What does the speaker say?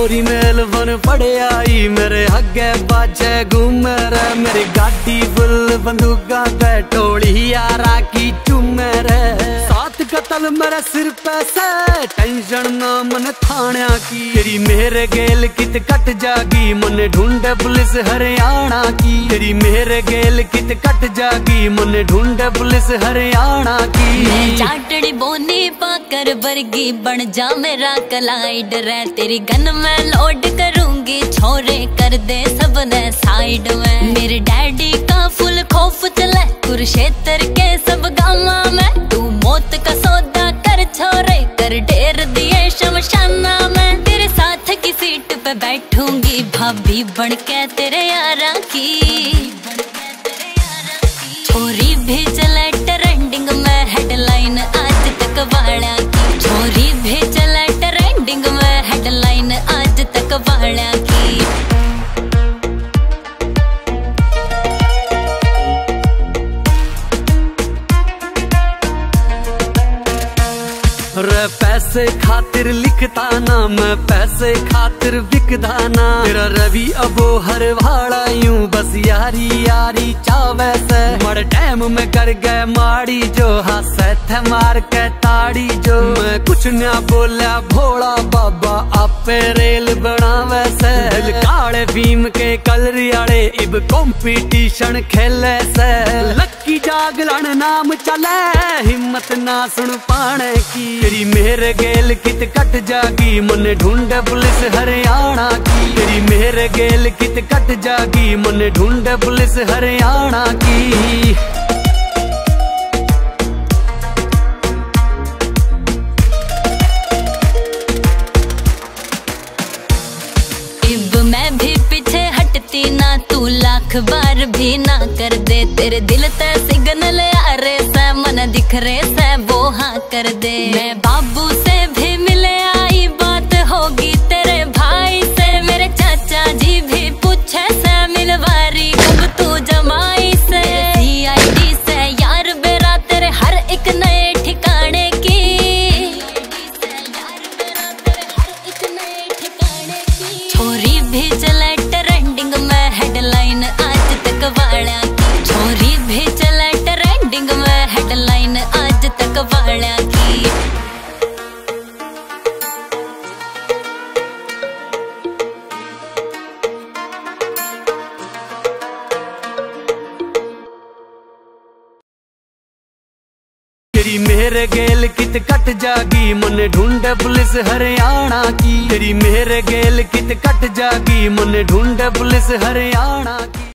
गोरी मेल बन पड़े आई मेरे अगे बाजे घूमे रे मेरी गाड़ी फुल बंदूका पे टोली यारा की चूमे रे सात कतल मेरे सिर पे से टेंशन ना मन थाना की तेरी मेरे गेल कित कट जागी मन ढूंढे पुलिस हरियाणा की तेरी मेरे गेल कित कट जागी मन ढूंढे पुलिस हरियाणा की मैं चाटड़ी बोनी पाकर वर्गी बन जा मेरा कलाइड रे तेरी गन में लोड करूंगी छोरे कर दे सबने साइड में मेरे डैडी का फुल खौफ चले कुरुक्षेत्र के सब गामा में तू मौत का सौदा कर छोरे कर ढेर दिए शमशाना में तेरे साथ की सीट पे बैठूंगी भाभी बन के तेरे यारा की छोरी भी चले ट्रेंडिंग में हेडलाइन आज तक वाला की छोरी भी चले ट्रेंडिंग में हेडलाइन आज तक वाला की रे पैसे खातिर लिखता ना मैं पैसे खातिर बिकदा ना तेरा रवि अबो हर भाड़ा यूं बस यारी यारी चावे से मर टाइम में कर गए माड़ी जो हासे थे मार के ताड़ी जो मैं कुछ ना बोला भोला बाबा आपे रेल बनावे से दिल काले भीम के कलरियाड़े इब कंपटीशन खेले से लक्की जागलन नाम चले हिम्मत ना सुन पाने की तेरी मेरे गेल कित कट जागी मन ढूंढे पुलिस हरियाणा की तेरी मेरे गेल कित कट जागी मन ढूंढे पुलिस हरियाणा की इब मैं भी पीछे हटती ना तू लाख बार भी ना कर दे तेरे दिल ते सिग्नल आ रे से मन दिख रे से वो हाँ कर दे मैं बाबू से भी मिले आई बात होगी तेरे भाई से मेरे चाचा जी भी पूछे से मिलवारी कब तू जमाई से CID से यार बेरा तेरे हर एक नए ठिकाने की छोरी भी चले ट्रेंडिंग में हेडलाइन आज तक वाला की छोरी भी चले ट्रेंडिंग में हेडलाइन आज तक वाला की तेरी मेरे गेल कित कट जागी मन ढूंढे पुलिस हरियाणा की तेरी मेरे गेल कित कट जागी मन ढूंढे पुलिस हरियाणा की।